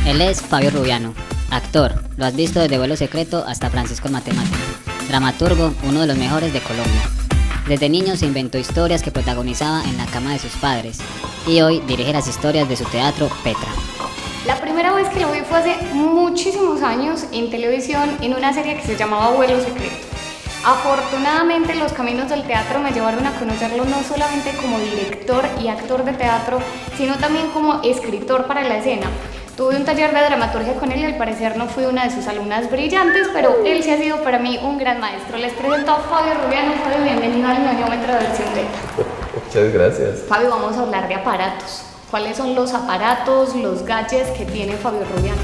Él es Fabio Rubiano, actor, lo has visto desde Vuelo Secreto hasta Francisco el Matemático, dramaturgo, uno de los mejores de Colombia. Desde niño se inventó historias que protagonizaba en la cama de sus padres y hoy dirige las historias de su teatro Petra. La primera vez que lo vi fue hace muchísimos años en televisión en una serie que se llamaba Vuelo Secreto. Afortunadamente los caminos del teatro me llevaron a conocerlo no solamente como director y actor de teatro, sino también como escritor para la escena. Tuve un taller de dramaturgia con él y al parecer no fui una de sus alumnas brillantes, pero él sí ha sido para mí un gran maestro. Les presento a Fabio Rubiano. Fabio, bienvenido al ñoñómetro de versión beta. Muchas gracias. Fabio, vamos a hablar de aparatos. ¿Cuáles son los aparatos, los gadgets que tiene Fabio Rubiano?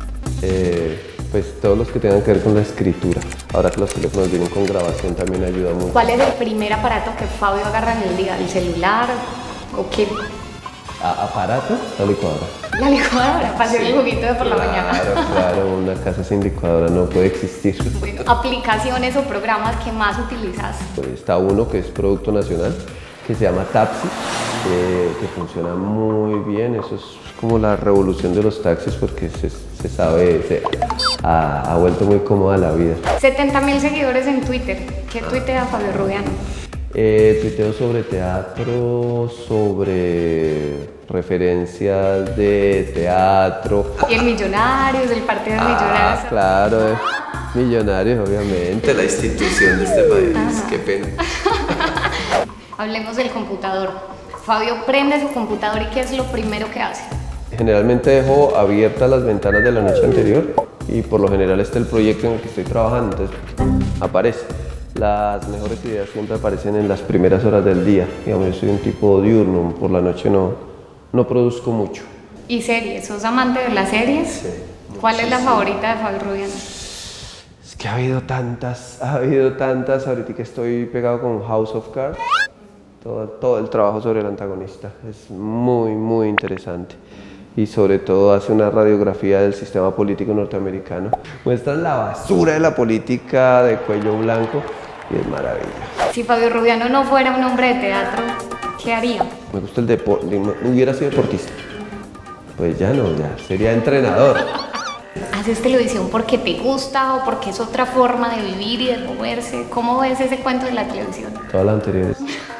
Pues todos los que tengan que ver con la escritura. Ahora que los teléfonos vienen con grabación también ayuda mucho. ¿Cuál es el primer aparato que Fabio agarra en el día? ¿El celular o qué? ¿Aparato? La licuadora. La licuadora, para hacer el juguito de por la mañana. Claro, una casa sin licuadora no puede existir. Bueno, aplicaciones o programas que más utilizas. Pues está uno que es producto nacional, que se llama Tapsi, que funciona muy bien. Eso es como la revolución de los taxis porque se sabe, ha vuelto muy cómoda la vida. 70.000 seguidores en Twitter. ¿Qué tuitea Fabio Rubiano? Tuiteo sobre teatro, sobre referencias de teatro. Y el Millonarios, el partido de Millonarios. Claro, Millonarios, obviamente, la institución de este país. Ajá. Qué pena. Hablemos del computador. Fabio prende su computador y ¿qué es lo primero que hace? Generalmente dejo abiertas las ventanas de la noche anterior y por lo general está el proyecto en el que estoy trabajando, entonces aparece. Las mejores ideas siempre aparecen en las primeras horas del día. Digamos, yo soy un tipo diurno, por la noche no produzco mucho. ¿Y series? ¿Sos amante de las series? Sí. ¿Cuál es la favorita de Fabio Rubiano? Es que ha habido tantas. Ahorita que estoy pegado con House of Cards, todo el trabajo sobre el antagonista es muy interesante. Y sobre todo hace una radiografía del sistema político norteamericano. Muestran la basura de la política de cuello blanco y es maravilla. Si Fabio Rubiano no fuera un hombre de teatro, ¿qué haría? Me gusta el deporte, hubiera sido deportista. Pues ya sería entrenador. ¿Haces televisión porque te gusta o porque es otra forma de vivir y de moverse? ¿Cómo ves ese cuento de la televisión? Todas las anteriores.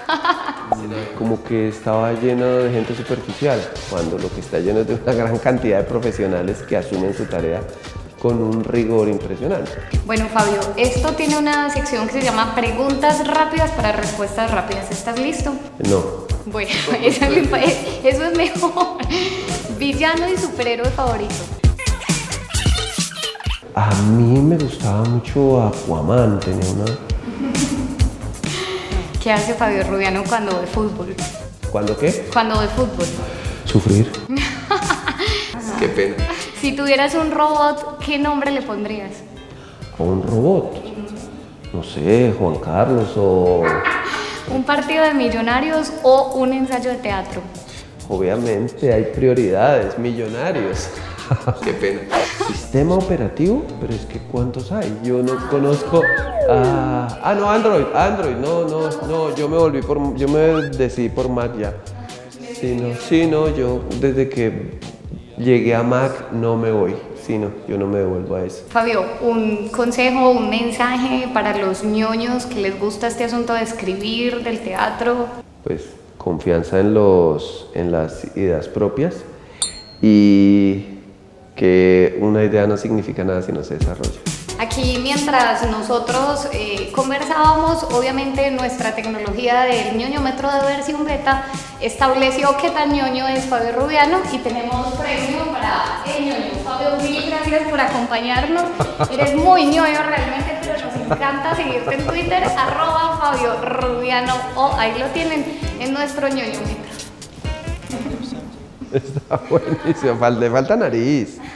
Como que estaba lleno de gente superficial, cuando lo que está lleno es de una gran cantidad de profesionales que asumen su tarea con un rigor impresionante. Bueno, Fabio, esto tiene una sección que se llama Preguntas rápidas para respuestas rápidas. ¿Estás listo? No. Bueno, eso es mejor. Villano y superhéroe favorito. A mí me gustaba mucho Aquaman, tenía una... ¿Qué hace Fabio Rubiano cuando ve fútbol? ¿Cuándo qué? Cuando ve fútbol. Sufrir. Qué pena. Si tuvieras un robot, ¿qué nombre le pondrías? ¿A un robot? No sé, Juan Carlos o... ¿Un partido de Millonarios o un ensayo de teatro? Obviamente hay prioridades, Millonarios. Qué pena. Sistema operativo, pero es que ¿cuántos hay? Yo no conozco. No, Android. No, yo me decidí por Mac ya. Yo desde que llegué a Mac no me voy. Yo no me devuelvo a eso. Fabio, un consejo, un mensaje para los ñoños que les gusta este asunto de escribir, del teatro. Pues confianza en las ideas propias y que una idea no significa nada si no se desarrolla. Aquí mientras nosotros conversábamos, obviamente nuestra tecnología del ñoñómetro de versión beta estableció qué tan ñoño es Fabio Rubiano y tenemos premio para el ñoño. Fabio, mil gracias por acompañarnos. Eres muy ñoño realmente, pero nos encanta seguirte en Twitter, @Fabio Rubiano, o ahí lo tienen en nuestro ñoñómetro. Está buenísimo, le falta nariz.